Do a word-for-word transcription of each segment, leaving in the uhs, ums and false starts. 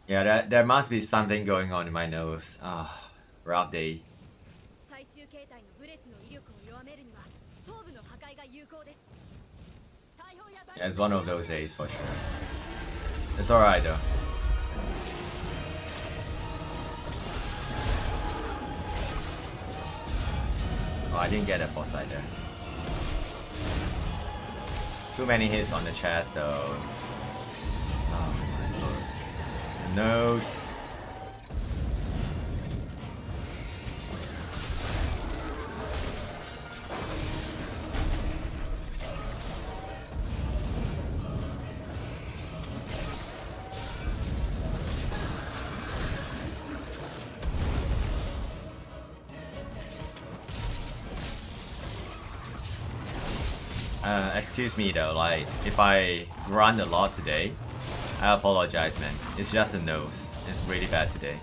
Yeah, there, there must be something going on in my nose. Ah, rough day. Yeah, it's one of those days for sure. It's alright though. Oh, I didn't get a foresight there. Too many hits on the chest though. Oh my lord. The nose. Uh, excuse me though, like, if I grunt a lot today, I apologize, man. It's just a nose. It's really bad today.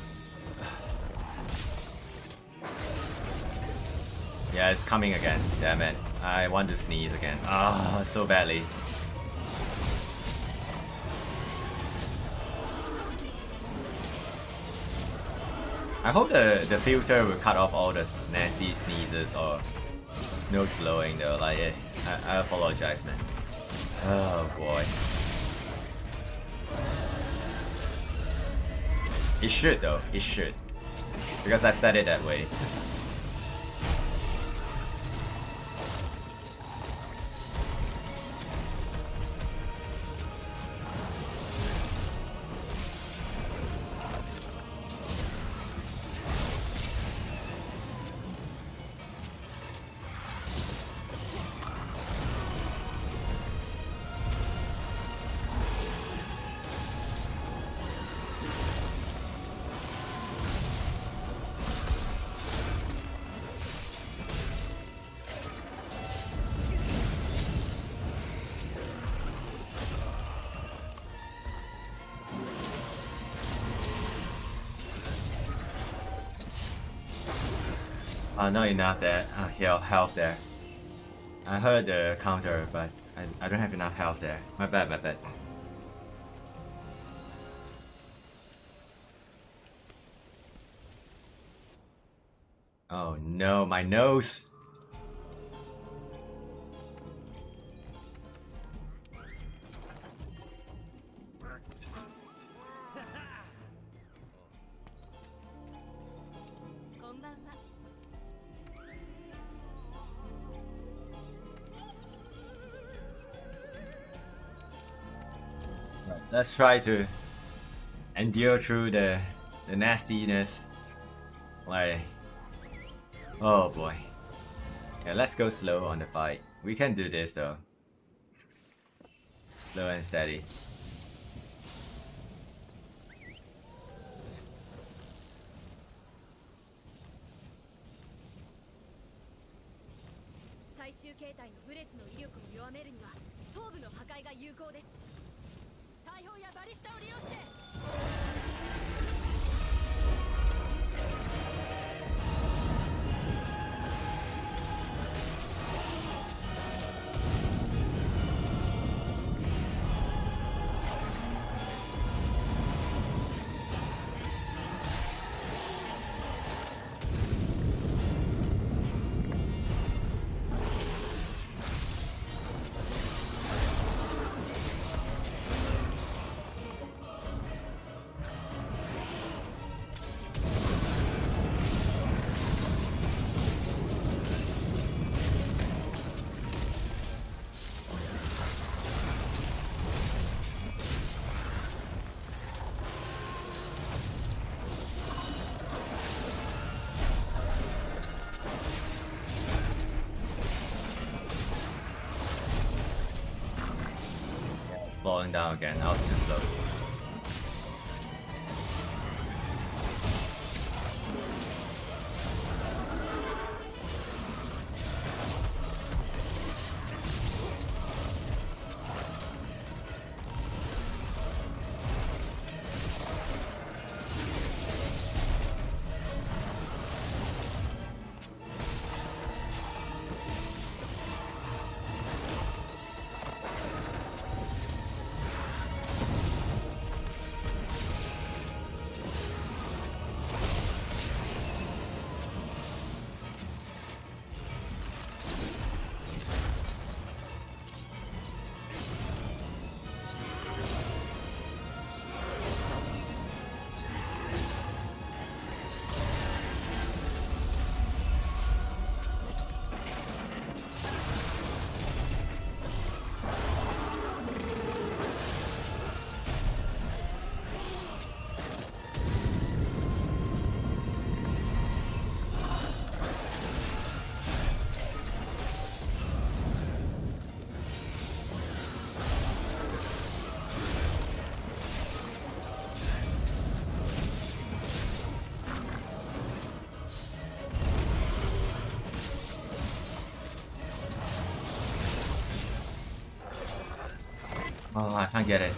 Yeah, it's coming again. Damn it. I want to sneeze again. Ah, so badly. I hope the, the filter will cut off all the nasty sneezes or nose blowing though. Like, eh, I, I apologize, man. Oh boy. It should though. It should. Because I said it that way. Uh, not enough there. Uh, heal- health there. I heard the counter, but I, I don't have enough health there. My bad, my bad. Oh no, my nose! Let's try to endure through the the nastiness. Like, oh boy. Yeah, let's go slow on the fight. We can do this though. Slow and steady. Falling down again. I was too slow. Oh, I can't get it.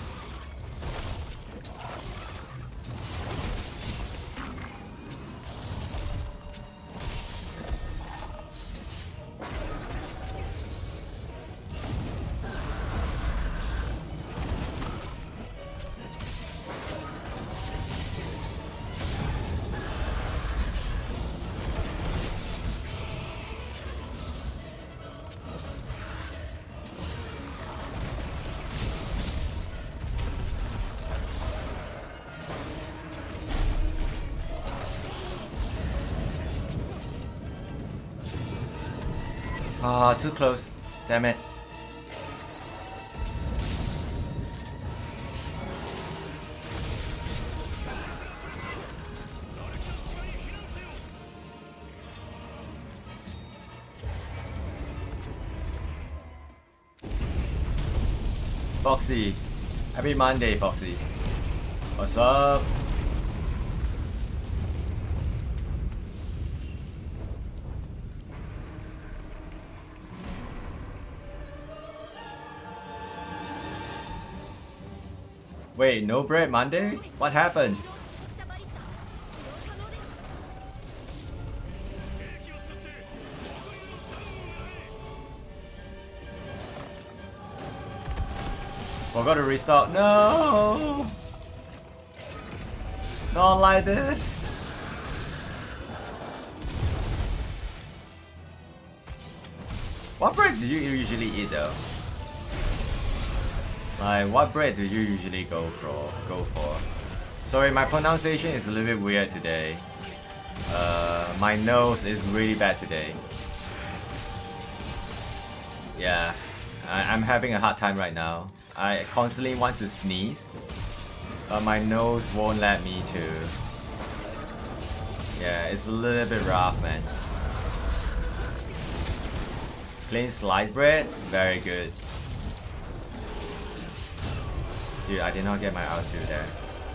Ah, oh, too close. Damn it. Foxy. Happy Monday, Foxy. What's up? Wait, no bread Monday? What happened? Forgot to restart. No! Not like this. What bread do you usually eat though? Like, what bread do you usually go for? Go for? Sorry, my pronunciation is a little bit weird today. Uh, my nose is really bad today. Yeah, I I'm having a hard time right now. I constantly want to sneeze, but my nose won't let me to. Yeah, it's a little bit rough, man. Plain sliced bread, very good. Dude, I did not get my R two there.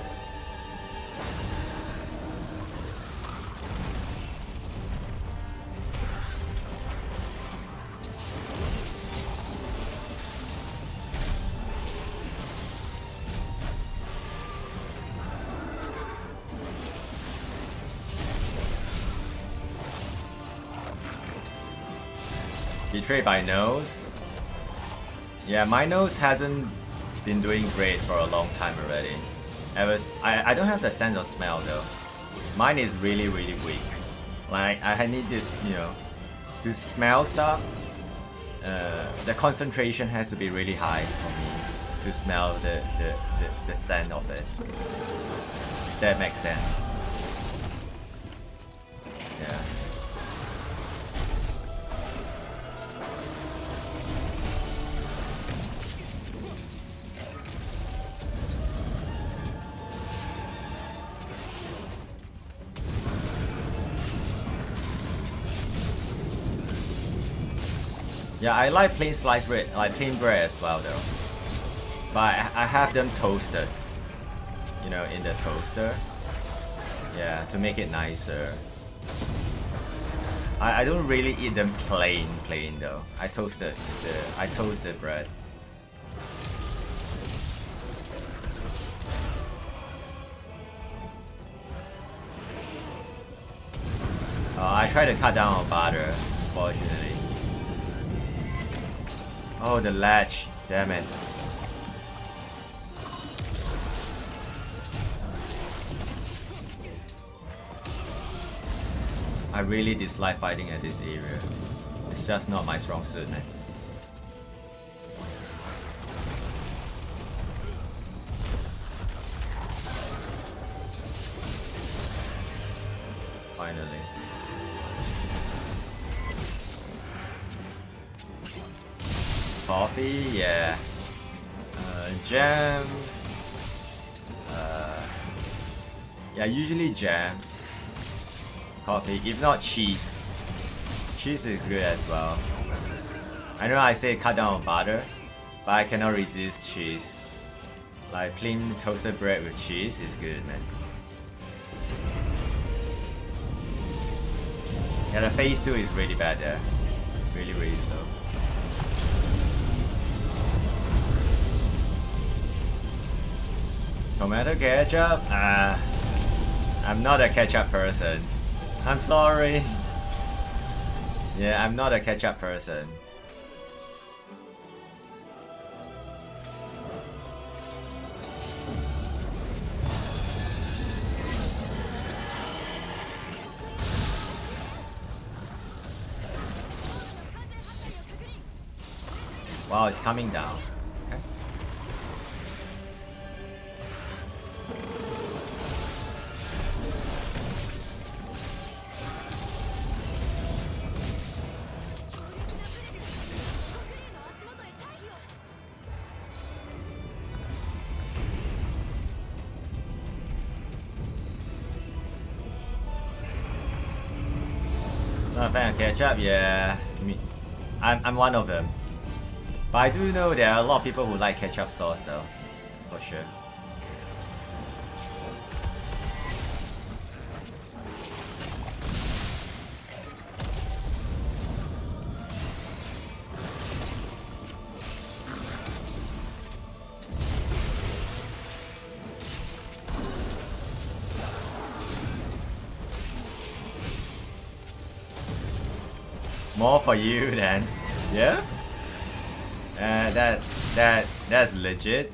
Betrayed by nose. Yeah, my nose hasn't been doing great for a long time already. I was I, I don't have the sense of smell though. Mine is really really weak. Like I need to, you know, to smell stuff. Uh, the concentration has to be really high for me to smell the the, the, the scent of it. If that makes sense. Yeah. Yeah, I like plain sliced bread, like plain bread as well though. But I, I have them toasted. You know, in the toaster. Yeah, to make it nicer. I, I don't really eat them plain, plain though. I toasted the I toasted bread. Uh, I try to cut down on butter, fortunately. Oh, the latch. Damn it. I really dislike fighting at this area. It's just not my strong suit, man. Finally. Coffee, yeah. Uh, jam. Uh, yeah, usually jam. Coffee, if not cheese. Cheese is good as well. I know I say cut down on butter, but I cannot resist cheese. Like plain toasted bread with cheese is good, man. Yeah, the phase two is really bad there. Really, really slow. Tomato ketchup? Ah, I'm not a ketchup person. I'm sorry. Yeah, I'm not a ketchup person. Wow, it's coming down. Okay. Not a fan of ketchup? Yeah. Me. I'm, I'm one of them. But I do know there are a lot of people who like ketchup sauce though. That's for sure. More for you then. Yeah? Uh, that, that, that's legit.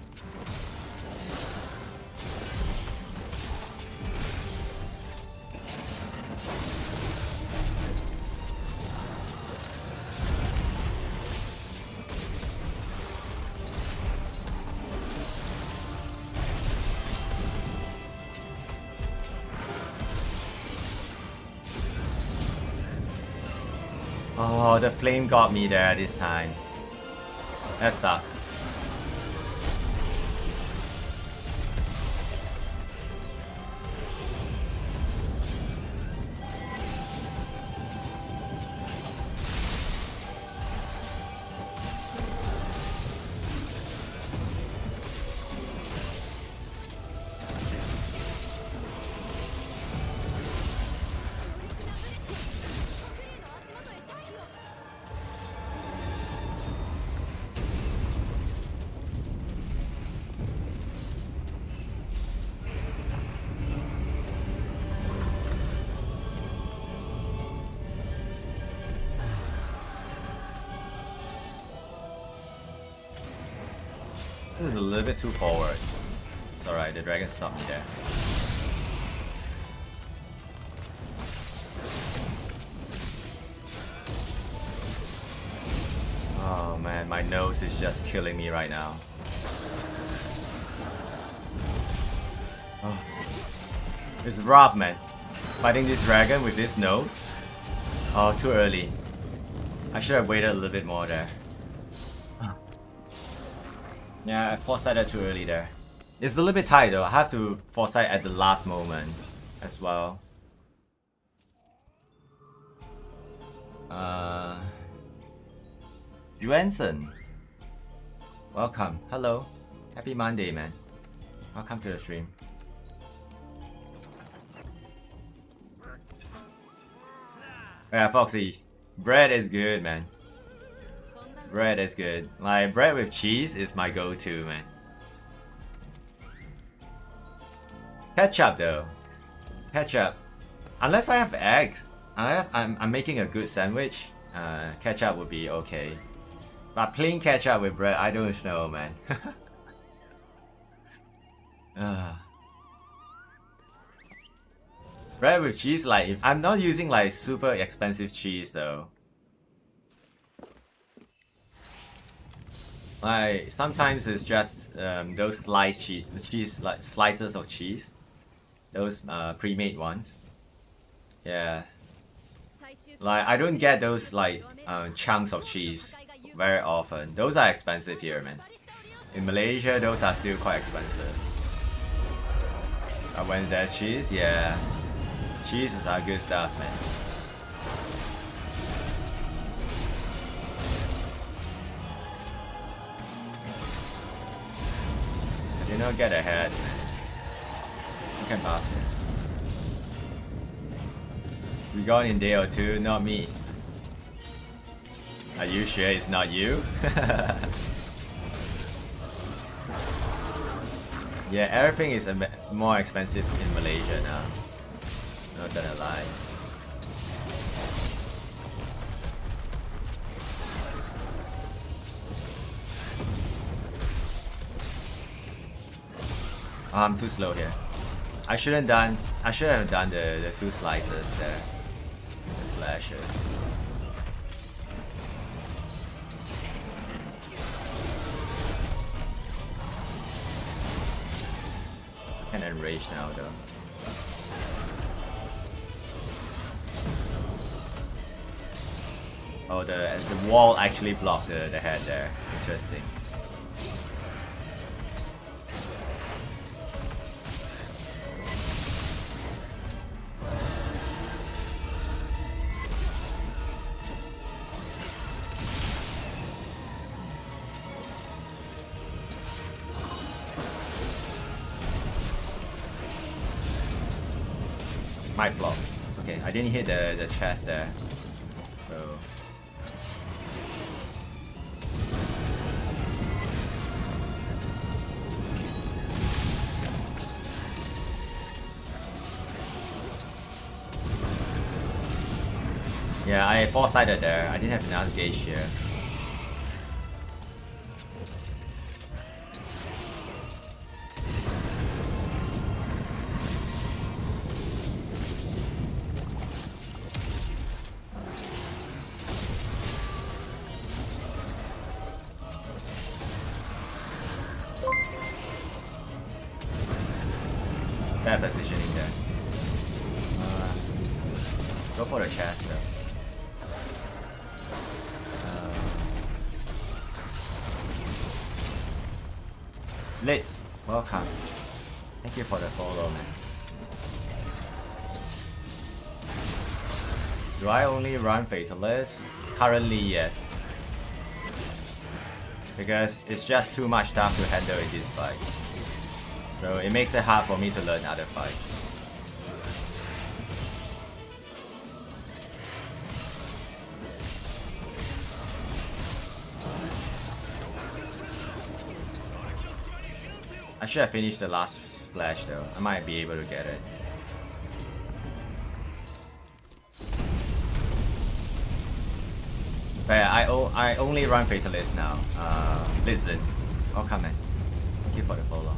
Oh, the flame got me there this time. That sucks. This is a little bit too forward. It's alright, the dragon stopped me there. Oh man, my nose is just killing me right now. Oh. It's rough, man. Fighting this dragon with this nose. Oh, too early. I should have waited a little bit more there. Yeah, I foresighted too early there. It's a little bit tight though. I have to foresight at the last moment as well. Uh, Juanson, welcome. Hello. Happy Monday, man. Welcome to the stream. Yeah, Foxy. Bread is good, man. Bread is good. Like, bread with cheese is my go-to, man. Ketchup, though. Ketchup. Unless I have eggs. I have, I'm, I'm making a good sandwich. Uh, ketchup would be okay. But plain ketchup with bread, I don't know, man. uh. Bread with cheese, like, I'm not using like super expensive cheese, though. Like, sometimes it's just um, those sliced cheese, cheese like slices of cheese, those uh, pre-made ones. Yeah, like I don't get those like uh, chunks of cheese very often. Those are expensive here, man. In Malaysia, those are still quite expensive. But when there's cheese, yeah, cheeses are good stuff, man. You know, get ahead. You can buff. We gone in day or two, not me. Are you sure it's not you? Yeah, everything is a more expensive in Malaysia now. Not gonna lie. Oh, I'm too slow here. I shouldn't done. I should have done the the two slices there. The slashes. I can enrage now though. Oh, the the wall actually blocked the the head there. Interesting. My flop. Okay, I didn't hit the, the chest there. So... yeah, I foresighted there. I didn't have enough gauge here. Bad positioning there. Uh, go for the chest though. Uh, Litz, welcome. Thank you for the follow, man. Do I only run Fatalist? Currently, yes. Because it's just too much stuff to handle in this fight. So it makes it hard for me to learn other fight. I should have finished the last flash though. I might be able to get it. But yeah, I, o I only run Fatalist now. Uh, Blitzen. Welcome, man. Thank you for the follow.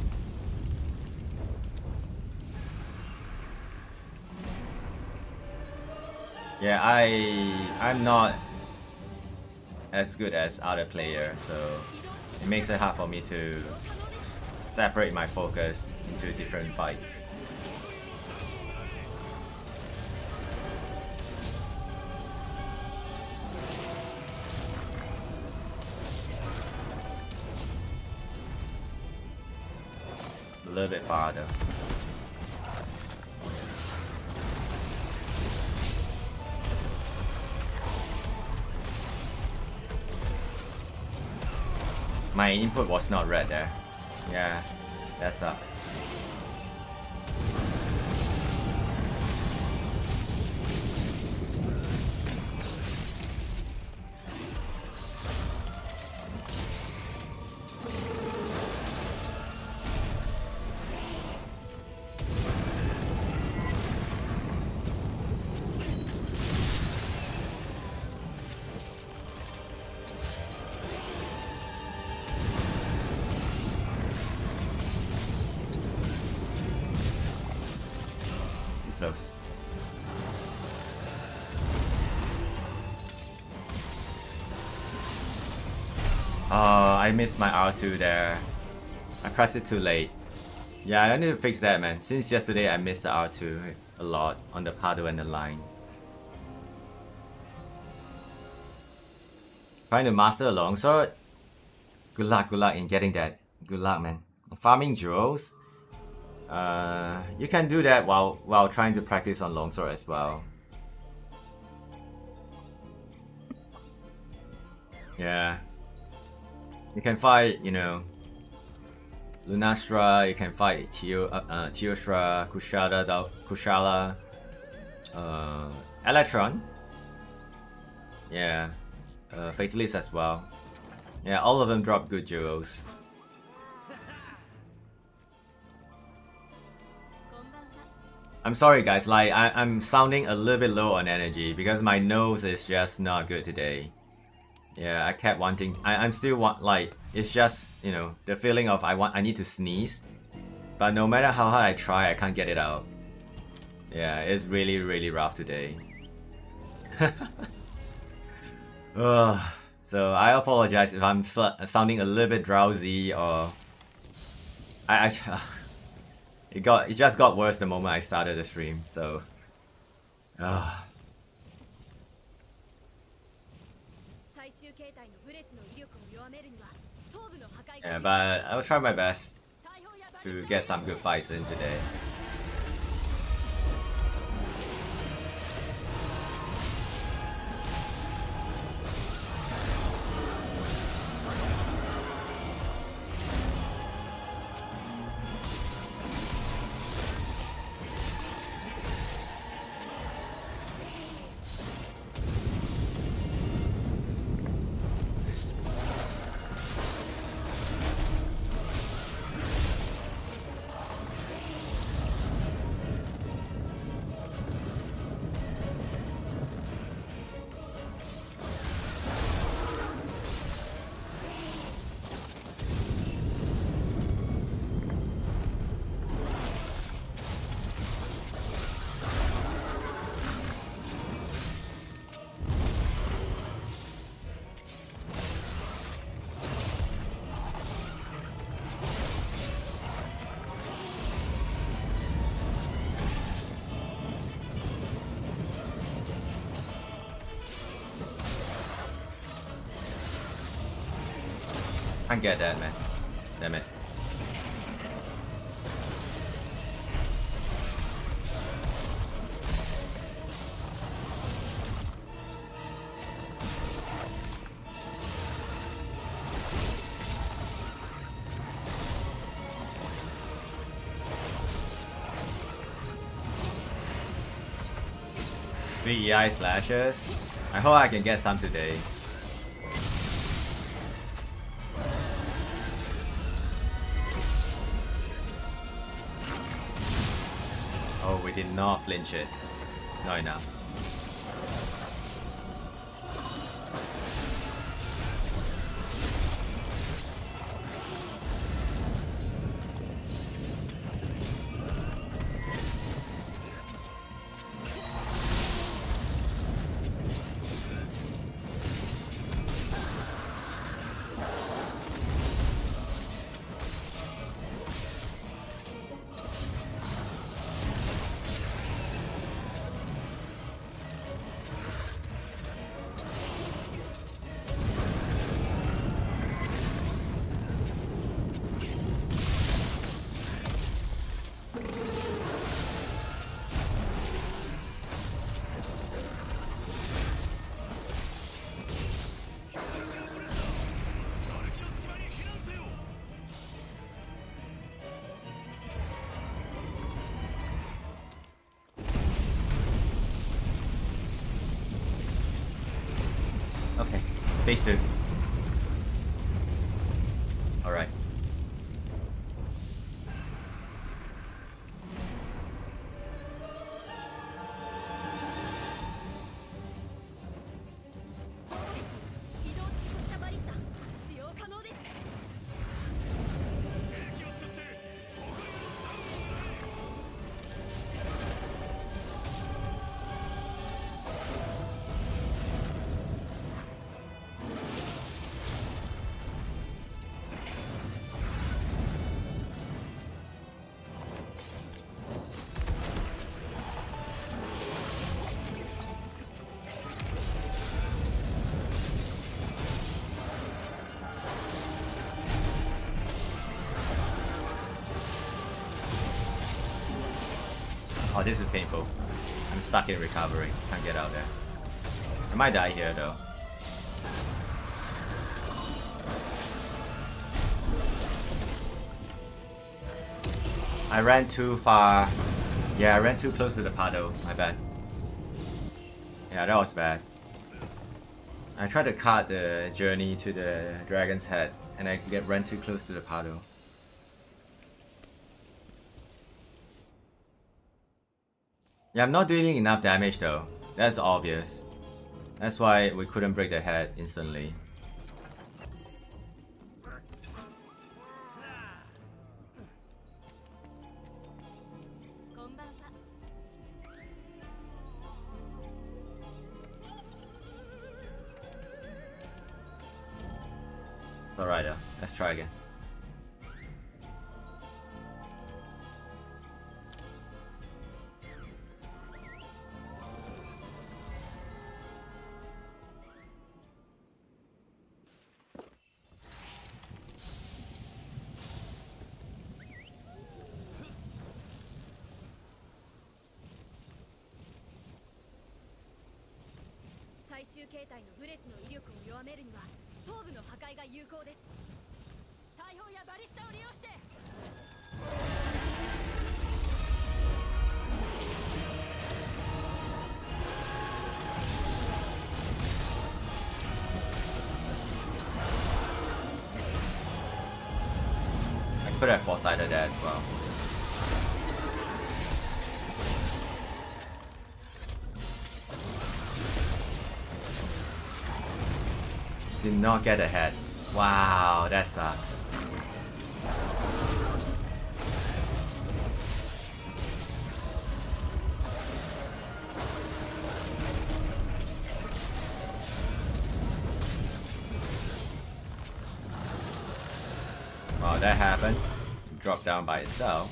Yeah, I I'm not as good as other players, so it makes it hard for me to separate my focus into different fights. A little bit farther. My input was not read there. Yeah, that sucked. Close. Oh, I missed my R two there. I pressed it too late. Yeah, I need to fix that, man. Since yesterday, I missed the R two a lot on the Pado and the line. Trying to master the longsword. Good luck, good luck in getting that. Good luck, man. Farming jewels. Uh, you can do that while while trying to practice on longsword as well. Yeah, you can fight, you know, Lunastra. You can fight Teo, uh, uh, Teostra, Kushala, Kushala, uh, Electron. Yeah, uh, Fatalist as well. Yeah, all of them drop good jewels. I'm sorry guys, like I, I'm sounding a little bit low on energy because my nose is just not good today. Yeah, I kept wanting, I, I'm still want, like, it's just, you know, the feeling of I want, I need to sneeze. But no matter how hard I try, I can't get it out. Yeah, it's really, really rough today. Ugh. So I apologize if I'm sounding a little bit drowsy or... I, I it got it just got worse the moment I started the stream, so... Uh. Yeah, but I'll try my best to get some good fights in today. Can't get that, man. Damn it. Three E I slashes. I hope I can get some today. Oh, we did not flinch it. Not enough. Okay, phase two. Alright. Oh, this is painful. I'm stuck in recovery. Can't get out there. I might die here though. I ran too far. Yeah, I ran too close to the puddle. My bad. Yeah, that was bad. I tried to cut the journey to the dragon's head and I get ran too close to the puddle. Yeah, I'm not dealing enough damage though. That's obvious. That's why we couldn't break the head instantly. Alright, uh, let's try again. I could have foresighted that as well. Did not get ahead. Wow, that sucks. Wow, that happened. It dropped down by itself.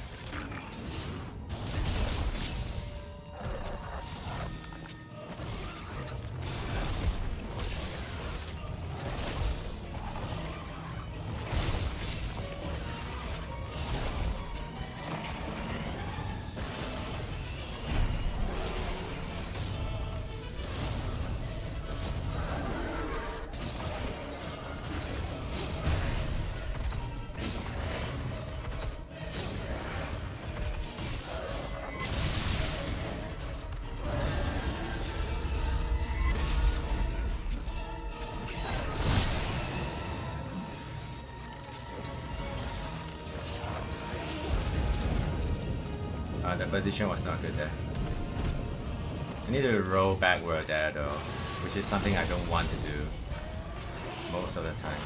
Uh, the position was not good there. I need to roll backward there though, which is something I don't want to do most of the time.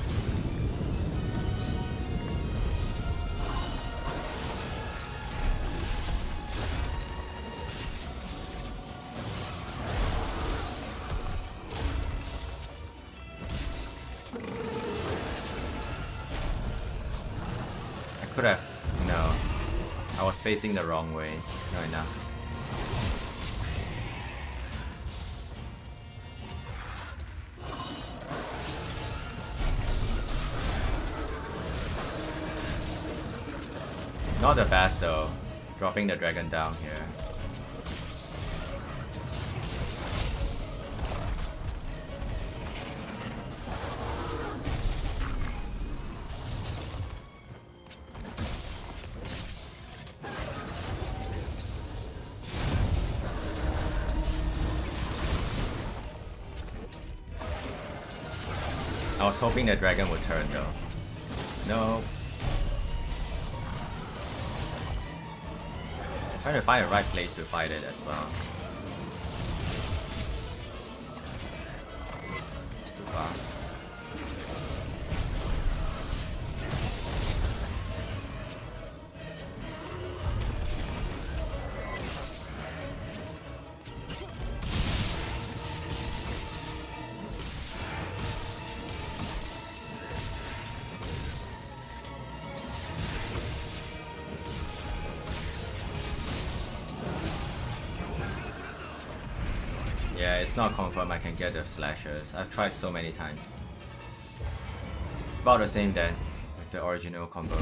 I could have, no. I was facing the wrong way right now. Not the best though, dropping the dragon down here. I was hoping the dragon would turn though. No. Trying to find the right place to fight it as well. Too far. Yeah, it's not confirmed I can get the slashers. I've tried so many times. About the same then, with the original combo.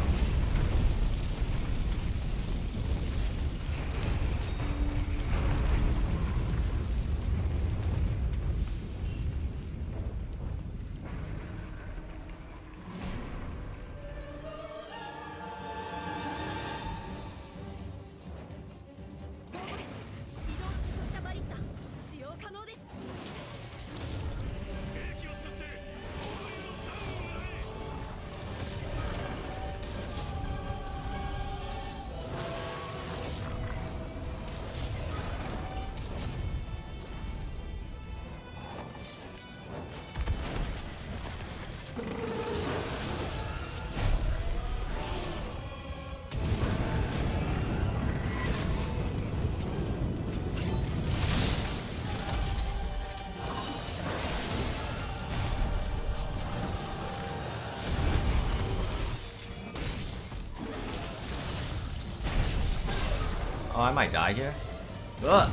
Oh, I might die here. Ugh.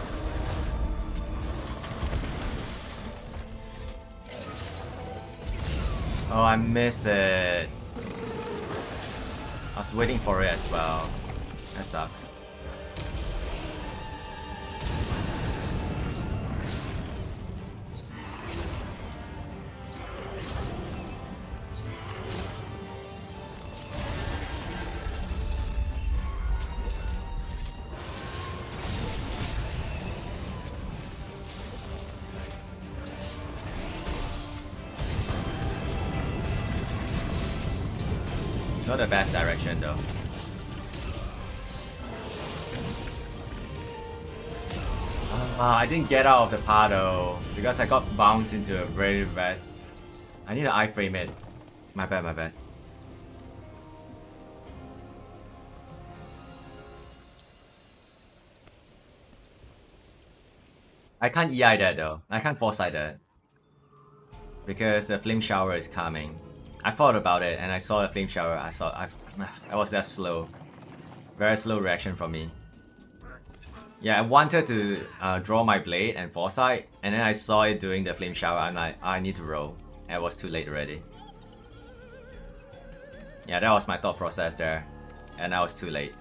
Oh, I missed it. I was waiting for it as well. That sucks. Not the best direction though. Ah, I didn't get out of the puddle because I got bounced into a very bad. I need to iframe it. My bad, my bad. I can't E I that though. I can't foresight that. Because the flame shower is coming. I thought about it and I saw the flame shower. I thought I, I was that slow. Very slow reaction from me. Yeah, I wanted to uh, draw my blade and foresight, and then I saw it doing the flame shower. I'm like, I need to roll. And it was too late already. Yeah, that was my thought process there, and I was too late.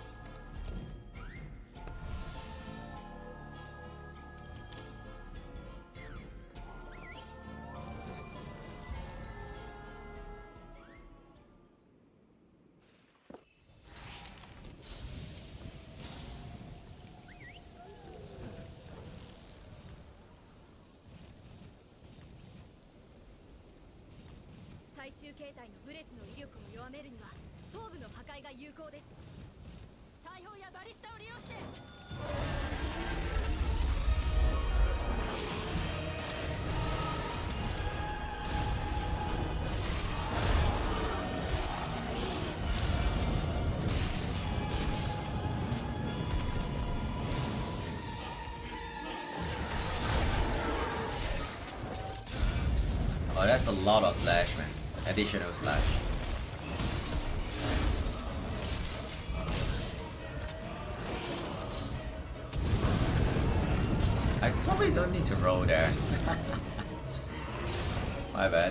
Oh, that's a lot of slash, man. Additional slash. I probably don't need to roll there. My bad.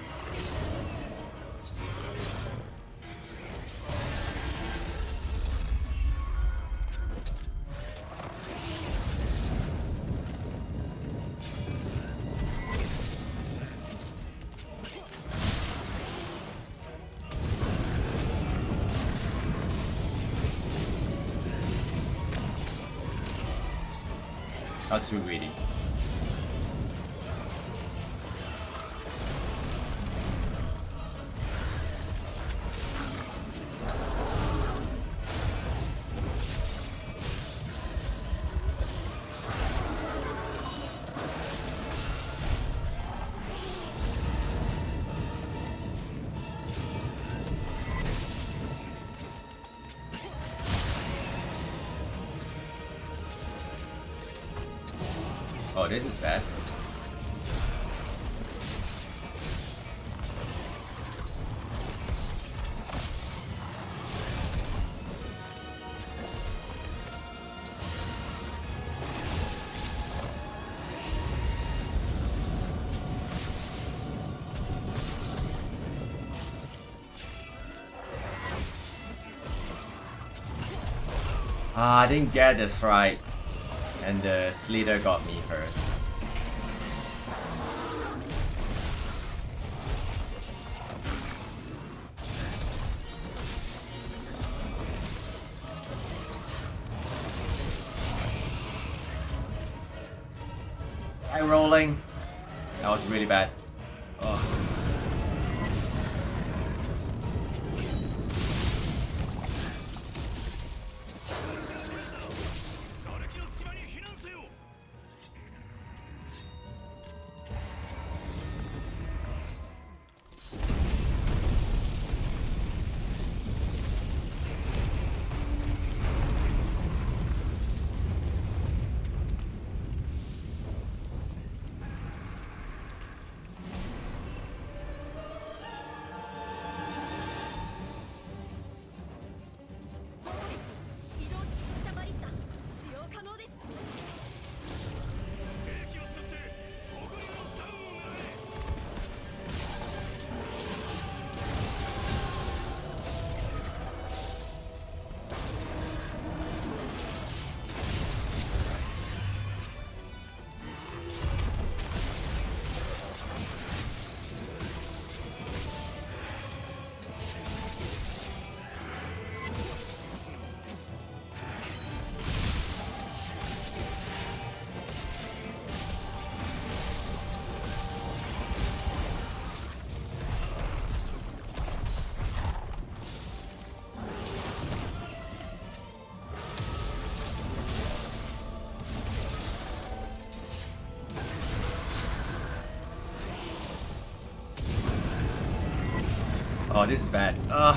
That's too greedy. Oh, this is bad. Ah, I didn't get this right. And the Slither got me first. I'm rolling. That was really bad. Oh. Oh, this is bad. Ugh.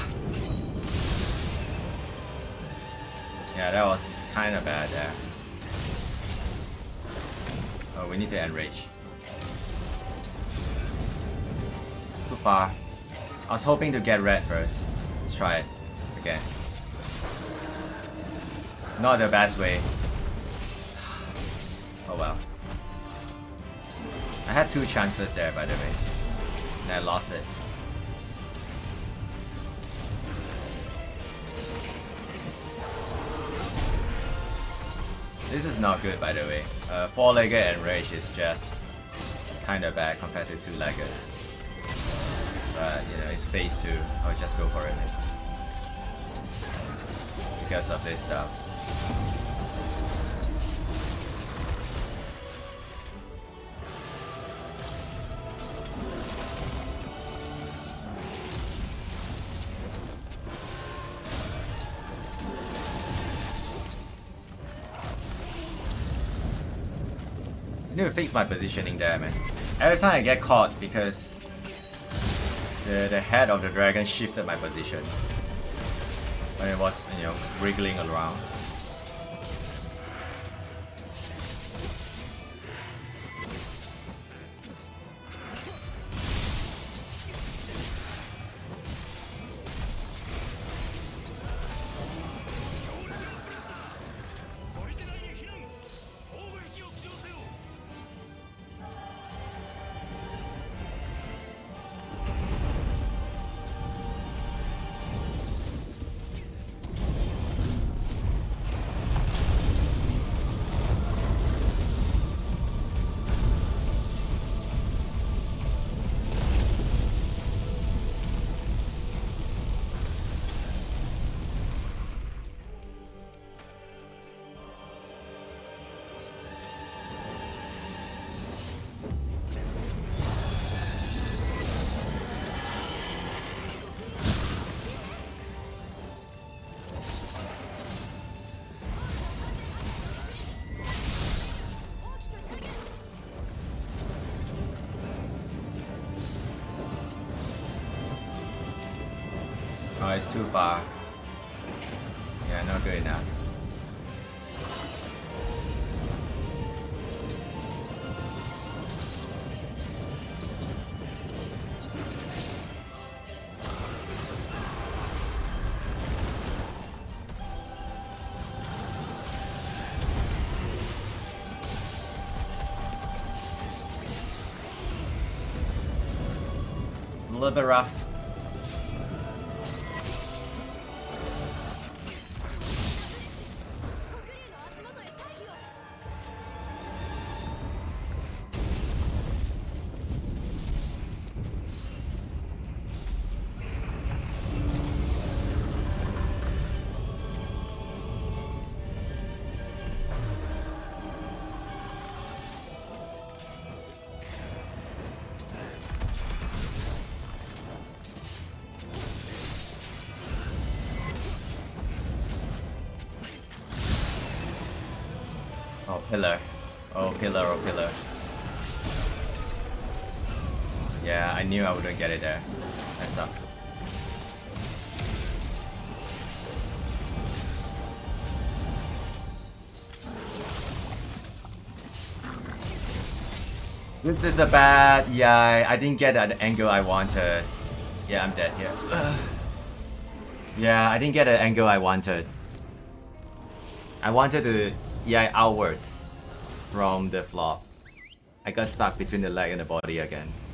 Yeah, that was kind of bad there. Oh, we need to enrage. Too far. I was hoping to get red first. Let's try it again. Not the best way. Oh well. I had two chances there, by the way, and I lost it. This is not good, by the way. Uh, Four-legged enrage is just kinda bad compared to two-legged. But, you know, it's phase two. I'll just go for it. Because of this stuff. I need to fix my positioning there, man. Every time I get caught because the, the head of the dragon shifted my position when it was, you know, wriggling around. Oh, it's too far. Yeah, not good enough. A little bit rough. Oh, pillar. Oh, pillar, oh, pillar. Yeah, I knew I wouldn't get it there. That sucks. This is a bad... Yeah, I didn't get that angle I wanted. Yeah, I'm dead here. Ugh. Yeah, I didn't get the angle I wanted. I wanted to... Yeah, outward from the flop. I got stuck between the leg and the body again.